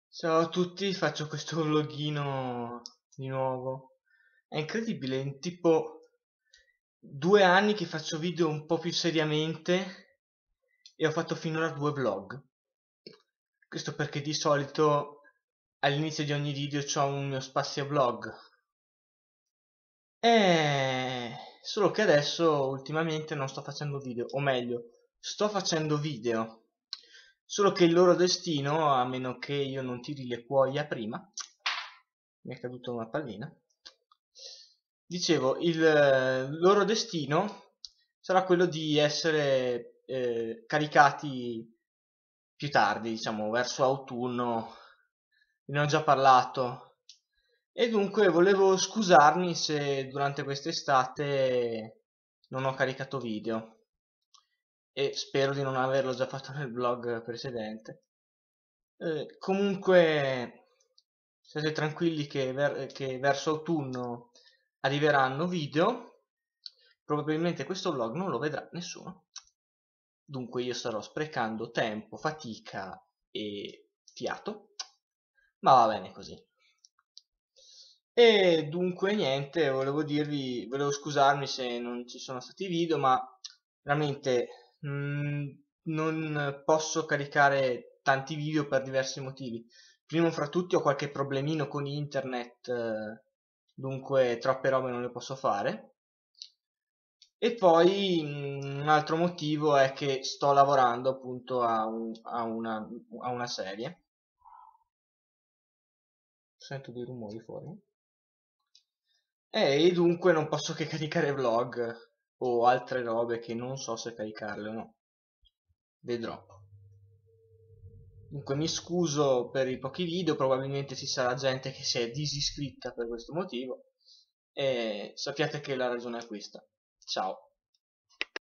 Ciao a tutti, faccio questo vloghino di nuovo. È incredibile, in tipo 2 anni che faccio video un po' più seriamente e ho fatto finora 2 vlog. Questo perché di solito all'inizio di ogni video c'ho un mio spazio vlog. Solo che adesso ultimamente non sto facendo video, o meglio, sto facendo video. Solo che il loro destino, a meno che io non tiri le cuoia prima, mi è caduta una pallina. Dicevo, il loro destino sarà quello di essere caricati più tardi, diciamo, verso autunno. Ne ho già parlato. E dunque volevo scusarmi se durante quest'estate non ho caricato video. E spero di non averlo già fatto nel vlog precedente. Comunque state tranquilli che verso autunno arriveranno video. Probabilmente questo vlog non lo vedrà nessuno. Dunque io starò sprecando tempo, fatica e fiato. Ma va bene così. E dunque niente, volevo scusarmi se non ci sono stati video, ma veramente non posso caricare tanti video per diversi motivi. Primo fra tutti ho qualche problemino con internet, dunque troppe robe non le posso fare. E poi un altro motivo è che sto lavorando appunto a una serie. Sento dei rumori fuori. E dunque non posso che caricare vlog o altre robe che non so se caricarle o no. Vedrò. Dunque mi scuso per i pochi video, probabilmente ci sarà gente che si è disiscritta per questo motivo e sappiate che la ragione è questa. Ciao.